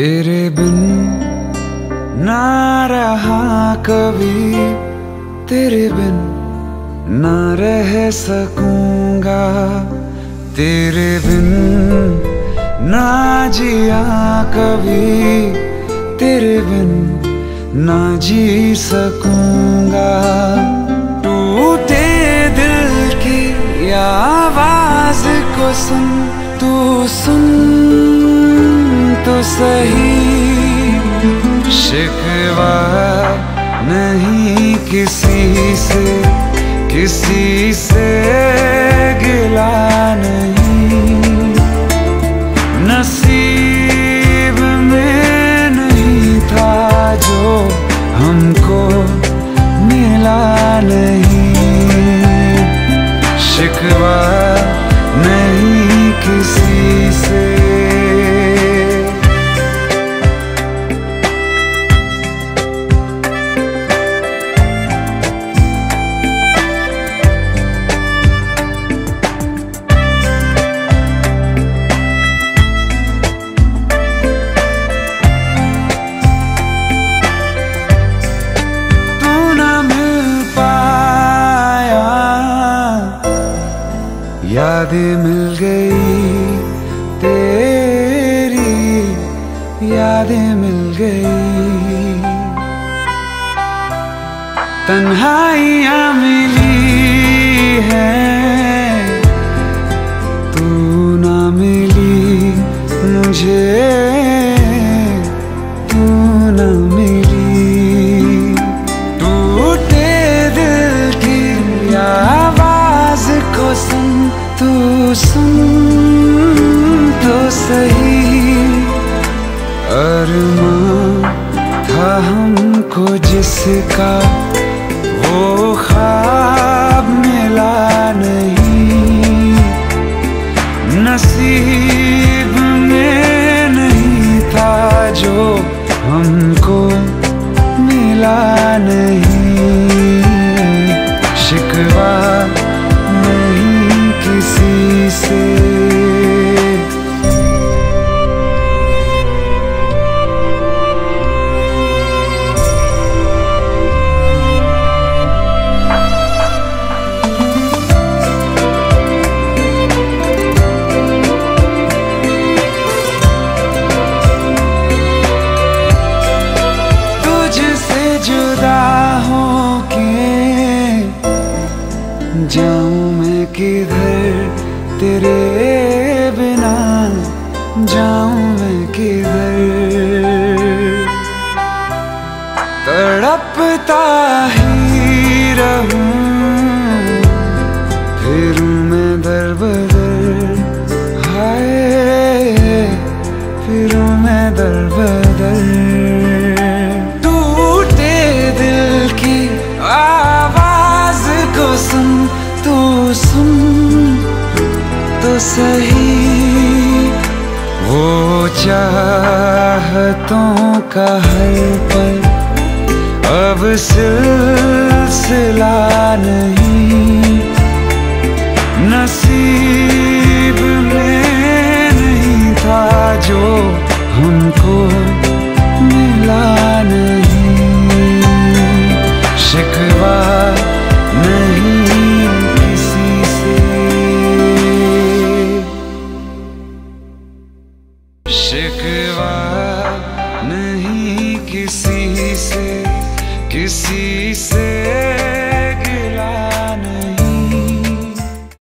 तेरे बिन ना रहा कभी, तेरे बिन ना रह सकूंगा, तेरे बिन ना जिया कभी, तेरे बिन ना जी सकूंगा। टूटे दिल की आवाज को सुन, तू सुन तो सही, शिकवा नहीं किसी से, किसी से गिला नहीं, नसीब में नहीं था जो हमको मिला नहीं, शिकवा नहीं किसी से। यादें मिल गई तेरी, यादें मिल गई, तन्हाइयाँ मिली हैं, तू ना मिली मुझे, तू ना मिली। टूटे दिल की आवाज को सुन, तू सुन तो सही, अरमां था हमको जिसका वो ख्वाब मिला नहीं, नसीब में नहीं था जो हमको मिला नहीं, शिकवा नहीं किसी से। तुझसे जुदा होके जाऊं मैं किधर, तेरे बिना जाऊं मैं किधर, तड़पता ही रहूं फिरूं मैं दर बदर, हाय फिरूं मैं दर बदर। टूटे दिल की आवाज को सुन, तू सुन तो सही, वो चाहतों का हर पल अब सिलसिला नहीं, नसीब में नहीं था जो हमको मिला नहीं, शिकवा नहीं किसी से, शिकवा नहीं किसी से, किसी से।